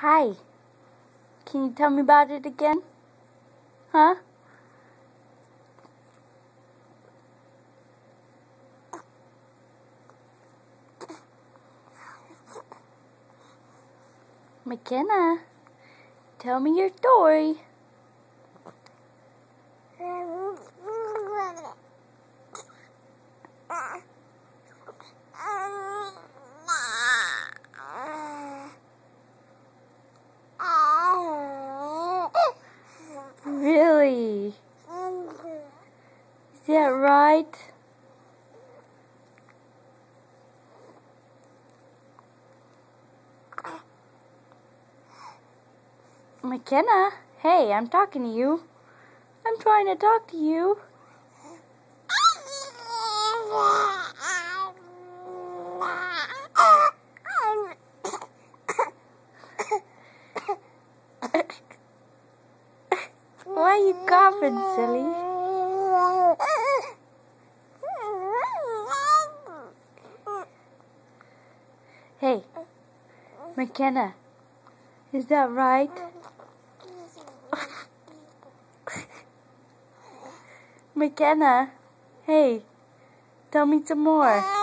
Hi. Can you tell me about it again? Huh? McKenna, tell me your story. Really? Is that right? McKenna, hey, I'm talking to you. I'm trying to talk to you. Why are you coughing, silly? Hey, McKenna, is that right? McKenna, hey, tell me some more.